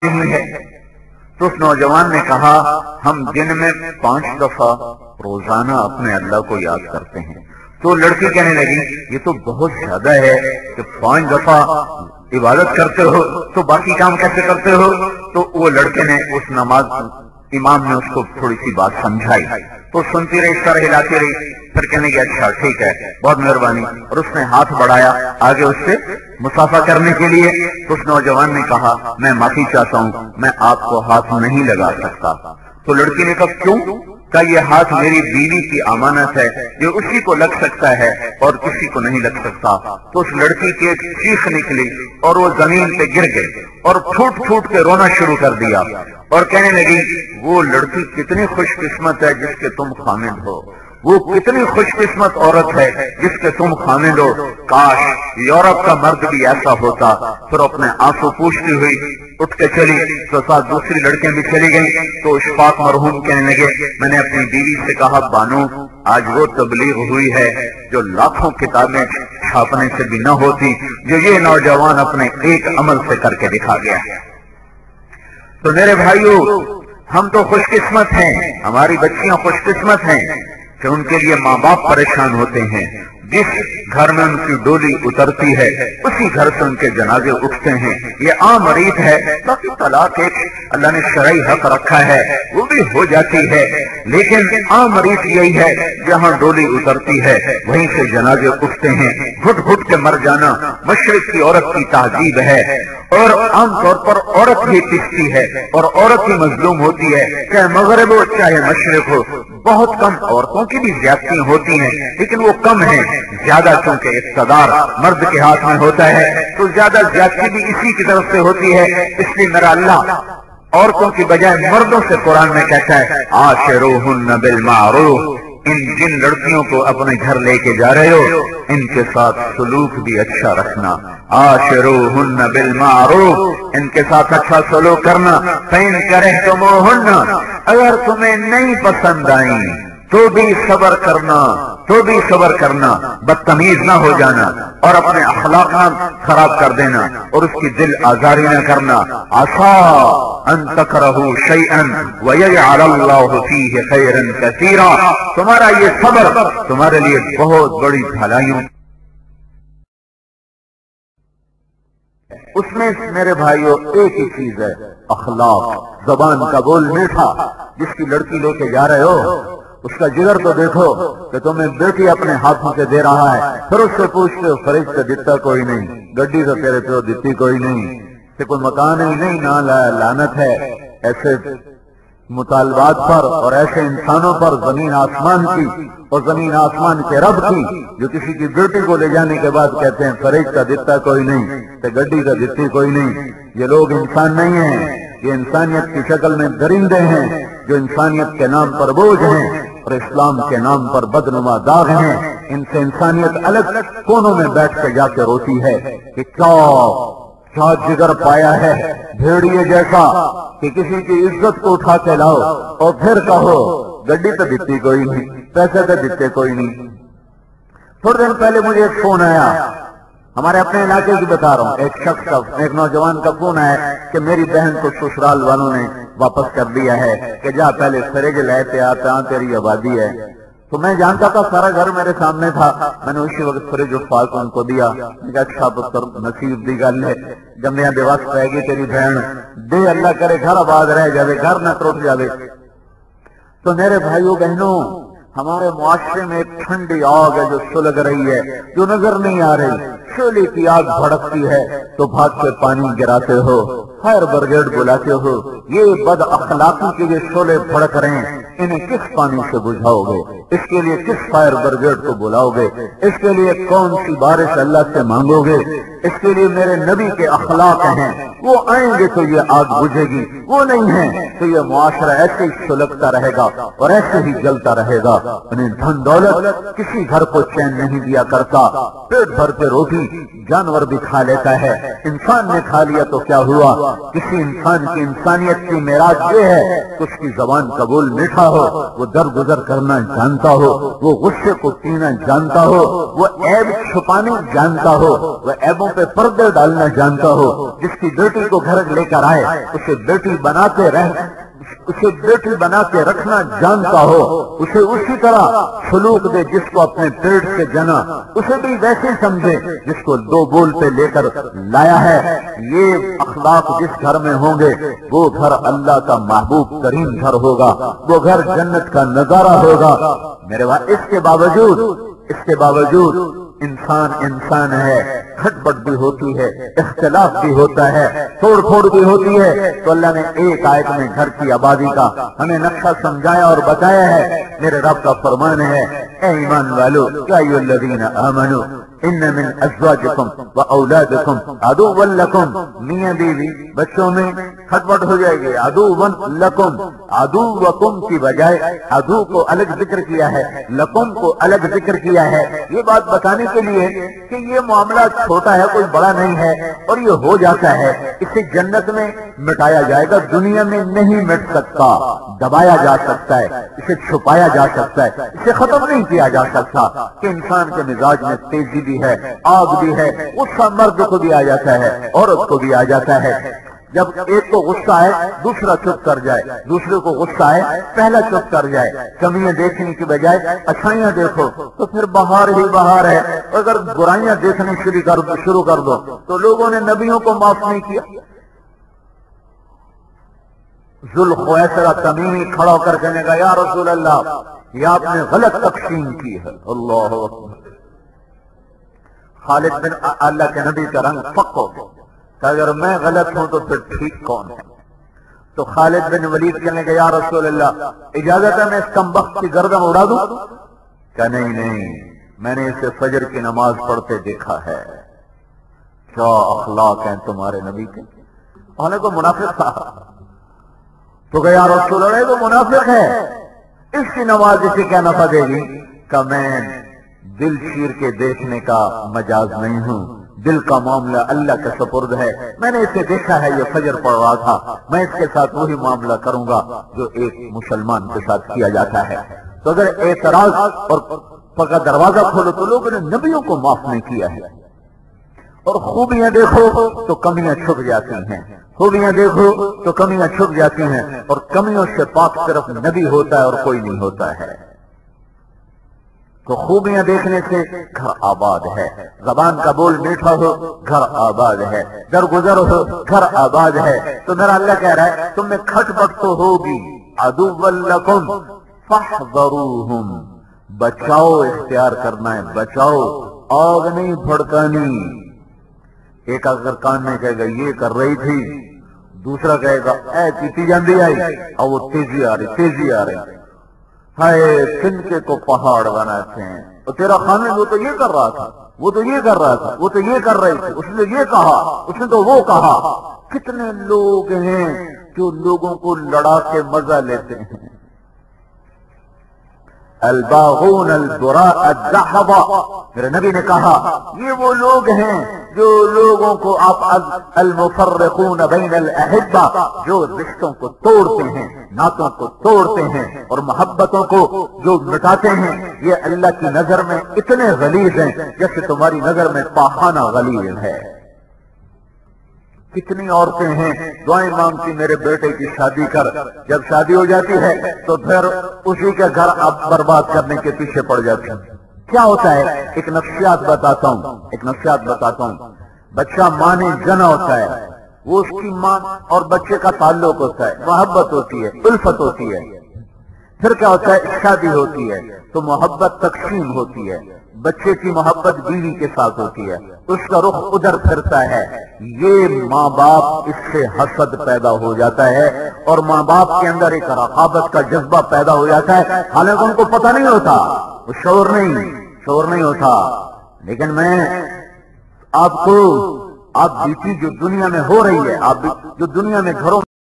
دن ہے۔ تو اس نوجوان نے کہا ہم دن میں 5 دفعہ روزانہ اپنے اللہ کو یاد کرتے ہیں۔ تو لڑکی کہنے لگی یہ تو بہت زیادہ ہے کہ 5 دفعہ عبادت کرتے ہو تو باقی کام کیسے کرتے ہو؟ تو وہ لڑکے نے اس نماز امام نے اس کو تھوڑی سی بات سمجھائی تو سنتی رہی، سر ہلاتی رہی، پھر کہنے لگی اچھا ٹھیک ہے بہت مہربانی، اور اس نے ہاتھ بڑھایا آگے اس سے مصافحہ کرنے کے لیے۔ تو اس نوجوان نے کہا میں معافی چاہتا ہوں، میں آپ کو ہاتھ نہیں لگا سکتا۔ تو لڑکی نے کہا کیوں؟ کہ یہ ہاتھ میری بیوی کی امانت ہے، یہ اسی کو لگ سکتا ہے اور کسی کو نہیں لگ سکتا۔ تو اس لڑکی کی ایک چیخ نکلی اور وہ زمین پہ گر گئی اور پھوٹ پھوٹ کے رونا شروع کر دیا اور کہنے لگی وہ لڑکی کتنی خوش قسمت ہے جس کے تم خامد ہو، وہ کتنی خوش قسمت عورت ہے جس کے تم خامد ہو، کاش یورپ کا مرد بھی ایسا ہوتا۔ پھر اپنے آنسو پوچھتی ہوئی اٹھ کے چلی تو ساتھ دوسری لڑکیاں بھی چلی گئیں۔ تو اشفاق مرحوم کہنے لگے میں نے اپنی بیوی سے کہا بانو آج وہ تبلیغ ہوئی ہے جو لاکھوں کتابیں چھاپنے سے بھی نہ ہوتی، جو یہ نوجوان اپنے ایک عمل سے کر کے دکھا گیا۔ تو میرے بھائیو ہم تو خوش قسمت ہیں، ہماری بچیاں خوش قسمت ہیں کہ ان کے لیے ماں باپ پریشان ہوتے ہیں۔ جس گھر میں ان کی ڈولی اترتی ہے اسی گھر سے ان کے جنازے اٹھتے ہیں۔ یہ عام ریت ہے، باقی طلاق ایک اللہ نے شرعی حق رکھا ہے وہ بھی ہو جاتی ہے، لیکن عام ریت یہی ہے جہاں ڈولی اترتی ہے وہیں سے جنازے اٹھتے ہیں۔ گھٹ گھٹ کے مر جانا مشرق کی عورت کی تہذیب ہے، اور عام طور پر عورت ہی پستی ہے اور عورت ہی مظلوم ہوتی ہے، چاہے مغرب ہو چاہے مشرق ہو۔ بہت کم عورتوں کی بھی زیادتیاں ہوتی ہیں لیکن وہ کم ہیں، زیادہ چونکہ اقتدار مرد کے ہاتھ میں ہوتا ہے تو زیادہ زیادتی بھی اسی کی طرف سے ہوتی ہے۔ اس لیے میرا اللہ عورتوں کی بجائے مردوں سے قرآن میں کہتا ہے عاشروہن بالمعروف، جن لڑکیوں کو اپنے گھر لے کے جا رہے ہو ان کے ساتھ سلوک بھی اچھا رکھنا۔ عاشروہن بالمعروف، ان کے ساتھ اچھا سلوک کرنا۔ فإن کرہتموہن، اگر تمہیں نہیں پسند آئیں تو بھی صبر کرنا، بدتمیز نہ ہو جانا اور اپنے اخلاق نہ خراب کر دینا اور اس کی دل آزاری نہ کرنا۔ عسیٰ ان تکرہوا شیئا ویجعل اللہ فیہ خیرا کثیرا، تمہارا یہ صبر تمہارے لیے بہت بڑی بھلائیوں۔ اس میں میرے بھائیوں ایک ہی چیز ہے اخلاق، زبان کا بول میٹھا۔ جس کی لڑکی لے کے جا رہے ہو اس کا جگر تو دیکھو کہ تمہیں بیٹی اپنے ہاتھوں سے دے رہا ہے، پھر اس سے پوچھتے ہو فریج سے دیتا کوئی نہیں، گڈی سے تیرے پیو دیتی کوئی نہیں، کہ کوئی مکان ہی نہیں، نہ لعنت ہے ایسے مطالبات پر اور ایسے انسانوں پر زمین آسمان کی اور زمین آسمان کے رب کی، جو کسی کی بیٹی کو لے جانے کے بعد کہتے ہیں فریج کا دیتا کوئی نہیں، کہ گڈی کا دیتی کوئی نہیں۔ یہ لوگ انسان نہیں ہیں، یہ انسانیت کی شکل میں درندے ہیں جو انسانیت کے نام پر بوجھ ہیں اور اسلام کے نام پر بدنما داغ ہیں۔ ان سے انسانیت الگ کونوں میں بیٹھ کے جا کے روتی ہے کہ کیا جگر پایا ہے بھیڑیے جیسا کہ کسی کی عزت کو اٹھا کے لاؤ اور پھر کہو گڈی تو دیتی کوئی نہیں، پیسے تو دیتے کوئی نہیں۔ تھوڑے دن پہلے مجھے ایک فون آیا، ہمارے اپنے علاقے کی بتا رہا ہوں، ایک شخص کا ایک نوجوان کا فون ہے کہ میری بہن کو سسرال والوں نے واپس کر دیا ہے کہ جا پہلے فریج لیتے آتا تیری آبادی ہے۔ تو میں جانتا تھا، سارا گھر میرے سامنے تھا، میں نے اسی وقت فریج اٹھا کے ان کو دیا۔ اچھا پتر نصیب دی گل ہے، جمعیاں دے وقت رہ گئی تیری بہن دے، اللہ کرے گھر آباد رہ جاوے، گھر نہ ٹوٹ جاوے۔ تو میرے بھائیوں بہنوں ہمارے معاشرے میں ایک ٹھنڈی آگ ہے جو سلگ رہی ہے، جو نظر نہیں آ رہی۔ شعلے کی آگ بھڑکتی ہے تو بھاگ کے پانی گراتے ہو، فائر بریگیڈ بلاتے ہو۔ یہ بد اخلاقی کے جو شعلے بھڑک رہے ہیں انہیں کس پانی سے بجھاؤ گے؟ اس کے لیے کس فائر بریگیڈ کو بلاؤ گے؟ اس کے لیے کون سی بارش اللہ سے مانگو گے؟ اس کے لیے میرے نبی کے اخلاق ہیں، وہ آئیں گے تو یہ آگ بجھے گی، وہ نہیں ہے تو یہ معاشرہ ایسے ہی سلگتا رہے گا اور ایسے ہی جلتا رہے گا۔ انہیں دھن دولت کسی گھر کو چین نہیں دیا کرتا، پیٹ بھر کے روٹی روٹی جانور بھی کھا لیتا ہے، انسان نے کھا لیا تو کیا ہوا؟ کسی انسان کی انسانیت کی معراج یہ ہے کہ اس کی زبان قبول میٹھا ہو، وہ درگزر کرنا جانتا ہو، وہ غصے کو پینا جانتا ہو، وہ عیب چھپانے جانتا ہو، وہ عیبوں پہ پردے ڈالنا جانتا ہو، جس کی بیٹی کو گھر لے کر آئے اسے بیٹی بنا کے رکھنا جانتا ہو، اسے اسی طرح سلوک دے جس کو اپنے پیٹ سے جنا، اسے بھی ویسے سمجھے جس کو دو بول پہ لے کر لایا ہے۔ یہ اخلاق جس گھر میں ہوں گے وہ گھر اللہ کا محبوب ترین گھر ہوگا، وہ گھر جنت کا نظارہ ہوگا۔ میرے بھائی اس کے باوجود انسان ہے، کھٹ پٹ بھی ہوتی ہے، اختلاف بھی ہوتا ہے، توڑ پھوڑ بھی ہوتی ہے، تو اللہ نے ایک آیت میں گھر کی آبادی کا ہمیں نقشہ سمجھایا اور بتایا ہے۔ میرے رب کا فرمان ہے، اے ایمان والو، یا ایھا الذین آمنوا ان من ازواجکم و اولادکم عدوا لکم، میاں بیوی بچوں میں کھٹ پٹ ہو جائے گی، عدوا لکم، عدوکم کی بجائے عدو کو الگ ذکر کیا ہے، لکم کو الگ ذکر کیا ہے، یہ بات بتانے کے لیے کہ یہ معاملہ چھوٹا ہے، کوئی بڑا نہیں ہے، اور یہ ہو جاتا ہے، اسے جنت میں مٹایا جائے گا، دنیا میں نہیں مٹ سکتا، دبایا جا سکتا ہے، اسے چھپایا جا سکتا ہے، اسے ختم نہیں کیا جا سکتا۔ کہ انسان کے مزاج میں تیزی بھی ہے، آگ بھی ہے، غصہ مرد کو بھی آ جاتا ہے، عورت کو بھی آ جاتا ہے۔ جب ایک کو غصہ آئے دوسرا چپ کر جائے، دوسرے کو غصہ آئے پہلا چپ کر جائے، کمیاں دیکھنے کی بجائے اچھائیاں دیکھو تو پھر بہار ہی بہار ہے۔ اگر برائیاں دیکھنے شروع کر دو تو لوگوں نے نبیوں کو معاف نہیں کیا۔ ذوالخویسرہ تمیمی کھڑا ہو کر کہنے کا، یا رسول اللہ یہ آپ نے غلط تقسیم کی ہے۔ اللہ اکبر۔ خالد بن اللہ کے نبی کا رنگ پک ہو گیا کہ اگر میں غلط ہوں تو پھر ٹھیک کون ہے؟ تو خالد بن ولید کہنے کہ یا رسول اللہ اجازت ہے میں اس کمبخت کی گردن اڑا دوں؟ کہ نہیں، میں نے اسے فجر کی نماز پڑھتے دیکھا ہے۔ کیا اخلاق ہیں تمہارے نبی کے! انہیں کو منافق تھا تو کہ یا رسول اللہ یہ تو منافق ہے، اس کی نماز اسے کیا نفع دے گی؟ کہ میں دل چیر کے دیکھنے کا مجاز نہیں ہوں، دل کا معاملہ اللہ کے سپرد ہے، میں نے اسے دیکھا ہے یہ فجر پڑھ رہا تھا، میں اس کے ساتھ وہی معاملہ کروں گا جو ایک مسلمان کے ساتھ کیا جاتا ہے۔ تو اگر اعتراض اور پکا دروازہ کھولو تو لوگوں نے نبیوں کو معاف نہیں کیا ہے۔ اور خوبیاں دیکھو تو کمیاں چھپ جاتی ہیں، خوبیاں دیکھو تو کمیاں چھپ جاتی ہیں، اور کمیوں سے پاک صرف نبی ہوتا ہے اور کوئی نہیں ہوتا ہے۔ تو خوبیاں دیکھنے سے گھر آباد ہے، زبان کا بول میٹھا ہو گھر آباد ہے، درگزر ہو گھر آباد ہے۔ تو میرا اللہ کہہ رہا ہے تم میں کھٹ پٹ تو ہوگی، عدو لکم فاحذروہم، بچاؤ اختیار کرنا ہے، بچاؤ، آگ نہیں بھڑکانی۔ ایک اگر کان میں کہے گا یہ کر رہی تھی، دوسرا کہے گا اے پیتی جاندی آئی، اور وہ تیزی آ رہی، ہائے تنکے کو پہاڑ بناتے ہیں، اور تیرا خامد وہ تو یہ کر رہا تھا، وہ تو یہ کر رہا تھا، وہ تو یہ کر رہی تھی، اس نے یہ کہا، اس نے تو وہ کہا۔ کتنے لوگ ہیں جو لوگوں کو لڑا کے مزہ لیتے ہیں۔ الباغون البراء الذهبا، میرے نبی نے کہا یہ وہ لوگ ہیں جو لوگوں کو آپ المفرقون بین الاحبہ، جو رشتوں کو توڑتے ہیں، ناتوں کو توڑتے ہیں اور محبتوں کو جو مٹاتے ہیں، یہ اللہ کی نظر میں اتنے غلیظ ہیں جیسے تمہاری نظر میں پاخانہ غلیظ ہے۔ کتنی عورتیں ہیں دعائیں مانگتی میرے بیٹے کی شادی کر، جب شادی ہو جاتی ہے تو پھر اسی کے گھر اب برباد کرنے کے پیچھے پڑ جاتی ہیں۔ کیا ہوتا ہے؟ ایک نفسیات بتاتا ہوں۔ بچہ ماں نے جنا ہوتا ہے، وہ اس کی ماں اور بچے کا تعلق ہوتا ہے، محبت ہوتی ہے، الفت ہوتی ہے۔ پھر کیا ہوتا ہے؟ شادی ہوتی ہے تو محبت تقسیم ہوتی ہے، بچے کی محبت بیوی کے ساتھ ہوتی ہے، اس کا رخ ادھر پھرتا ہے، یہ ماں باپ اس سے حسد پیدا ہو جاتا ہے، اور ماں باپ کے اندر ایک رقابت کا جذبہ پیدا ہو جاتا ہے، حالانکہ ان کو پتہ نہیں ہوتا، وہ شعور نہیں ہوتا۔ لیکن میں آپ بیٹی جو دنیا میں ہو رہی ہے، آپ جو دنیا میں گھروں